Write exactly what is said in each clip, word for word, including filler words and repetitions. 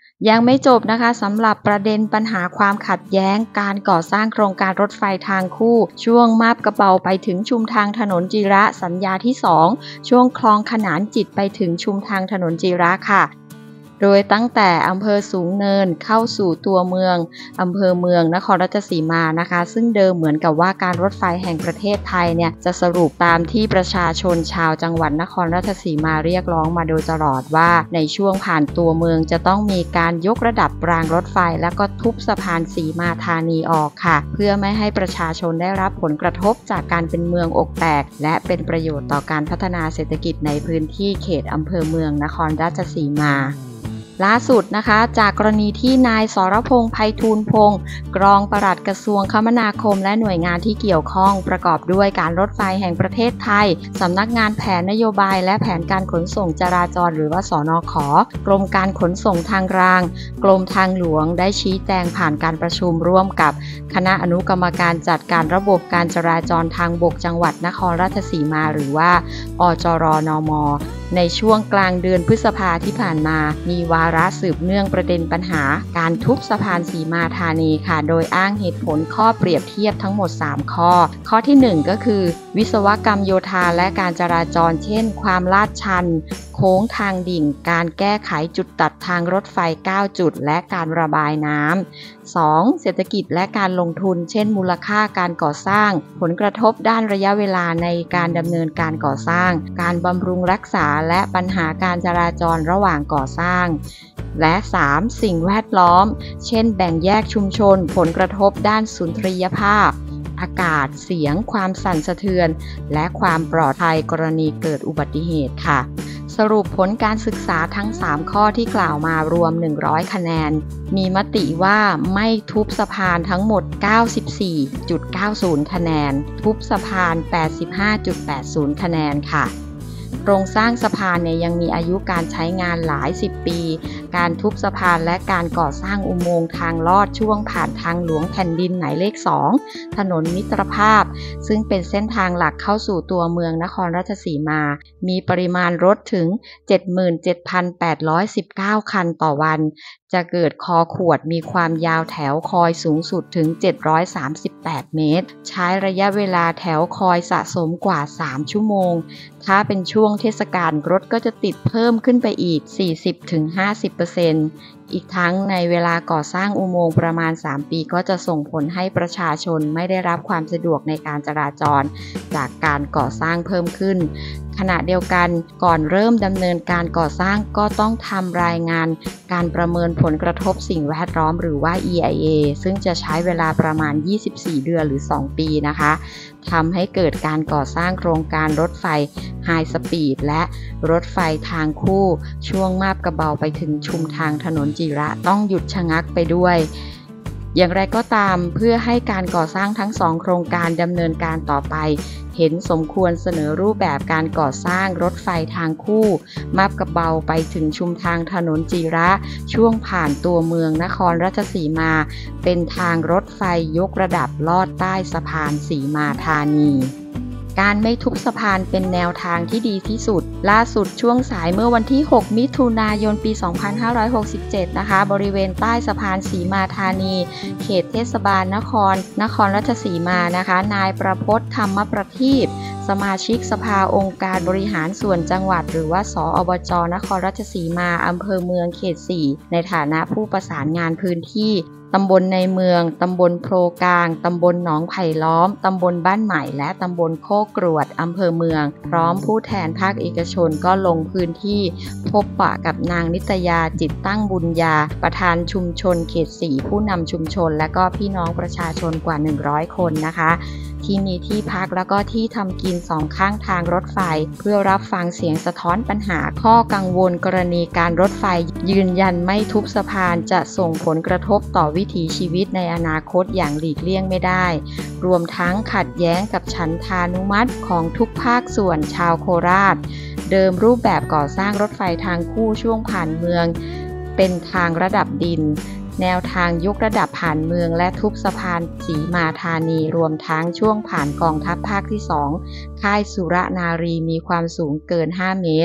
ยังไม่จบนะคะสำหรับประเด็นปัญหาความขัดแย้งการก่อสร้างโครงการรถไฟทางคู่ช่วงมาบกระเบาไปถึงชุมทางถนนจิระสัญญาที่สองช่วงคลองขนานจิตไปถึงชุมทางถนนจิระค่ะโดยตั้งแต่อำเภอสูงเนินเข้าสู่ตัวเมืองอำเภอเมืองนครราชสีมานะคะซึ่งเดิมเหมือนกับว่าการรถไฟแห่งประเทศไทยเนี่ยจะสรุปตามที่ประชาชนชาวจังหวัดนครราชสีมาเรียกร้องมาโดยตลอดว่าในช่วงผ่านตัวเมืองจะต้องมีการยกระดับรางรถไฟแล้วก็ทุบสะพานสีมาธานีออกค่ะเพื่อไม่ให้ประชาชนได้รับผลกระทบจากการเป็นเมืองอกแตกและเป็นประโยชน์ต่อการพัฒนาเศรษฐกิจในพื้นที่เขตอำเภอเมืองนครราชสีมาล่าสุดนะคะจากกรณีที่นายสรพงษ์ไพฑูรย์พงษ์กรองปลัดกระทรวงคมนาคมและหน่วยงานที่เกี่ยวข้องประกอบด้วยการรถไฟแห่งประเทศไทยสำนักงานแผนนโยบายและแผนการขนส่งจราจรหรือว่าสนข.กรมการขนส่งทางรางกรมทางหลวงได้ชี้แจงผ่านการประชุมร่วมกับคณะอนุกรรมการจัดการระบบการจราจรทางบกจังหวัดนครราชสีมาหรือว่าอจรนม.ในช่วงกลางเดือนพฤษภาที่ผ่านมามีวาระสืบเนื่องประเด็นปัญหาการทุบสะพานสีมาธานีค่ะโดยอ้างเหตุผลข้อเปรียบเทียบทั้งหมดสามข้อข้อที่หนึ่งก็คือวิศวกรรมโยธาและการจราจรเช่นความลาดชันโค้งทางดิ่งการแก้ไขจุดตัดทางรถไฟเก้าจุดและการระบายน้ำ สอง เศรษฐกิจและการลงทุนเช่นมูลค่าการก่อสร้างผลกระทบด้านระยะเวลาในการดำเนินการก่อสร้างการบำรุงรักษาและปัญหาการจราจรระหว่างก่อสร้างและ สาม สิ่งแวดล้อมเช่นแบ่งแยกชุมชนผลกระทบด้านสุนทรียภาพอากาศเสียงความสั่นสะเทือนและความปลอดภัยกรณีเกิดอุบัติเหตุค่ะสรุปผลการศึกษาทั้งสามข้อที่กล่าวมารวมหนึ่งร้อยคะแนนมีมติว่าไม่ทุบสะพานทั้งหมด เก้าสิบสี่จุดเก้าศูนย์ คะแนนทุบสะพาน แปดสิบห้าจุดแปดศูนย์ คะแนนค่ะโครงสร้างสะพานเนี่ยยังมีอายุการใช้งานหลายสิบปีการทุบสะพานและการก่อสร้างอุโมงค์ทางลอดช่วงผ่านทางหลวงแผ่นดินหมายเลขสองถนนมิตรภาพซึ่งเป็นเส้นทางหลักเข้าสู่ตัวเมืองนครราชสีมามีปริมาณรถถึง เจ็ดหมื่นเจ็ดพันแปดร้อยสิบเก้า คันต่อวันจะเกิดคอขวดมีความยาวแถวคอยสูงสุดถึงเจ็ดร้อยสามสิบแปดเมตรใช้ระยะเวลาแถวคอยสะสมกว่าสามชั่วโมงถ้าเป็นช่วงเทศกาลรถก็จะติดเพิ่มขึ้นไปอีก สี่สิบถึงห้าสิบเปอร์เซ็นต์ อีกทั้งในเวลาก่อสร้างอุโมงค์ประมาณสามปีก็จะส่งผลให้ประชาชนไม่ได้รับความสะดวกในการจราจรจากการก่อสร้างเพิ่มขึ้นขณะเดียวกันก่อนเริ่มดำเนินการก่อสร้างก็ต้องทำรายงานการประเมินผลกระทบสิ่งแวดล้อมหรือว่า อี ไอ เอ ซึ่งจะใช้เวลาประมาณยี่สิบสี่เดือนหรือสองปีนะคะทำให้เกิดการก่อสร้างโครงการรถไฟไฮสปีดและรถไฟทางคู่ช่วงมาบกระเบาไปถึงชุมทางถนนจิระต้องหยุดชะงักไปด้วยอย่างไรก็ตามเพื่อให้การก่อสร้างทั้งสองโครงการดำเนินการต่อไปเห็นสมควรเสนอรูปแบบการก่อสร้างรถไฟทางคู่มาบกระเบาไปถึงชุมทางถนนจิระช่วงผ่านตัวเมืองนครราชสีมาเป็นทางรถไฟยกระดับลอดใต้สะพานสีมาธานีการไม่ทุบสะพานเป็นแนวทางที่ดีที่สุดล่าสุดช่วงสายเมื่อวันที่หกมิถุนายนปีสองพันห้าร้อยหกสิบเจ็ดนะคะบริเวณใต้สะพานสีมาธานีเขตเทศบาลนครนครราชสีมานะคะนายประพจน์ธรรมประทีปสมาชิกสภาองค์การบริหารส่วนจังหวัดหรือว่าสอบจนครราชสีมาอำเภอเมืองเขตสี่ในฐานะผู้ประสานงานพื้นที่ตำบลในเมืองตำบลโพรกลางตำบลหนองไผ่ล้อมตำบลบ้านใหม่และตำบลโคกรวดอำเภอเมืองพร้อมผู้แทนภาคเอกชนก็ลงพื้นที่พบปะกับนางนิตยาจิตตั้งบุญญาประธานชุมชนเขตสี่ผู้นำชุมชนและก็พี่น้องประชาชนกว่าหนึ่งร้อยคนนะคะที่มีที่พักแล้วก็ที่ทำกินสองข้างทางรถไฟเพื่อรับฟังเสียงสะท้อนปัญหาข้อกังวลกรณีการรถไฟยืนยันไม่ทุบสะพานจะส่งผลกระทบต่อวิถีชีวิตในอนาคตอย่างหลีกเลี่ยงไม่ได้รวมทั้งขัดแย้งกับฉันทานุมัติของทุกภาคส่วนชาวโคราชเดิมรูปแบบก่อสร้างรถไฟทางคู่ช่วงผ่านเมืองเป็นทางระดับดินแนวทางยกระดับผ่านเมืองและทุบสะพานสีมาธานีรวมทั้งช่วงผ่านกองทัพภาคที่สองค่ายสุรนารีมีความสูงเกินห้าเมตร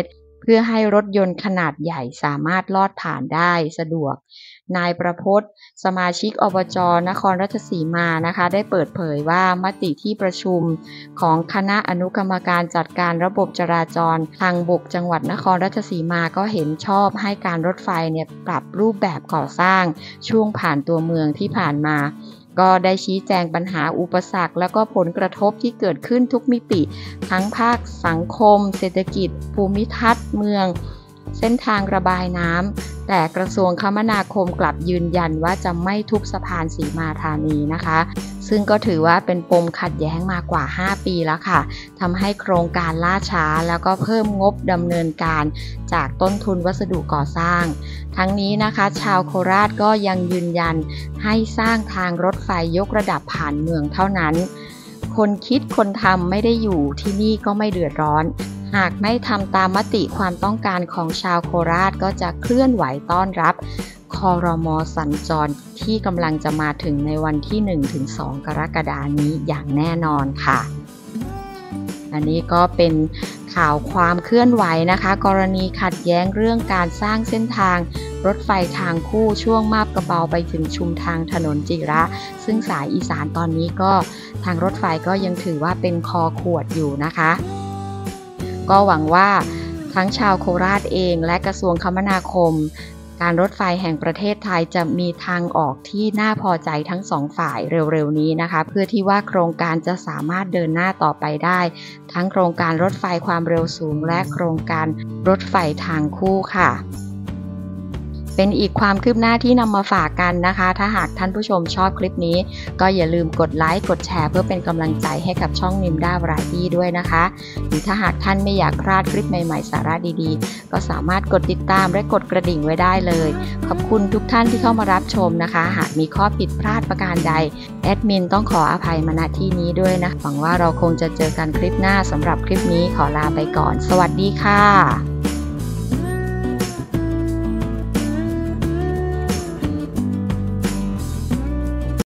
พื่อให้รถยนต์ขนาดใหญ่สามารถลอดผ่านได้สะดวกนายประพจน์สมาชิกอบจ.นครราชสีมานะคะได้เปิดเผยว่ามติที่ประชุมของคณะอนุกรรมการจัดการระบบจราจรทางบกจังหวัดนครราชสีมาก็เห็นชอบให้การรถไฟเนี่ยปรับรูปแบบก่อสร้างช่วงผ่านตัวเมืองที่ผ่านมาก็ได้ชี้แจงปัญหาอุปสรรคและก็ผลกระทบที่เกิดขึ้นทุกมิติทั้งภาคสังคมเศรษฐกิจภูมิทัศน์เมืองเส้นทางระบายน้ำแต่กระทรวงคมนาคมกลับยืนยันว่าจะไม่ทุบสะพานสีมาธานีนะคะซึ่งก็ถือว่าเป็นปมขัดแย้งมากว่าห้าปีแล้วค่ะทำให้โครงการล่าช้าแล้วก็เพิ่มงบดำเนินการจากต้นทุนวัสดุก่อสร้างทั้งนี้นะคะชาวโคราชก็ยังยืนยันให้สร้างทางรถไฟยกระดับผ่านเมืองเท่านั้นคนคิดคนทำไม่ได้อยู่ที่นี่ก็ไม่เดือดร้อนหากไม่ทำตามมติความต้องการของชาวโคราชก็จะเคลื่อนไหวต้อนรับครม.สัญจรที่กำลังจะมาถึงในวันที่ หนึ่งถึงสอง กรกฎาคมนี้อย่างแน่นอนค่ะอันนี้ก็เป็นข่าวความเคลื่อนไหวนะคะกรณีขัดแย้งเรื่องการสร้างเส้นทางรถไฟทางคู่ช่วงมาบกระเบาไปถึงชุมทางถนนจิระซึ่งสายอีสานตอนนี้ก็ทางรถไฟก็ยังถือว่าเป็นคอขวดอยู่นะคะก็หวังว่าทั้งชาวโคราชเองและกระทรวงคมนาคมการรถไฟแห่งประเทศไทยจะมีทางออกที่น่าพอใจทั้งสองฝ่ายเร็วๆนี้นะคะเพื่อที่ว่าโครงการจะสามารถเดินหน้าต่อไปได้ทั้งโครงการรถไฟความเร็วสูงและโครงการรถไฟทางคู่ค่ะเป็นอีกความคืบหน้าที่นำมาฝากกันนะคะถ้าหากท่านผู้ชมชอบคลิปนี้ก็อย่าลืมกดไลค์กดแชร์เพื่อเป็นกำลังใจให้กับช่องนิมด้าวราดี้ด้วยนะคะหรือถ้าหากท่านไม่อยากพลาดคลิปใหม่ๆสาระดีๆก็สามารถกดติดตามและกดกระดิ่งไว้ได้เลยขอบคุณทุกท่านที่เข้ามารับชมนะคะหากมีข้อผิดพลาดประการใดแอดมินต้องขออภัยมาณที่นี้ด้วยนะหวังว่าเราคงจะเจอกันคลิปหน้าสำหรับคลิปนี้ขอลาไปก่อนสวัสดีค่ะ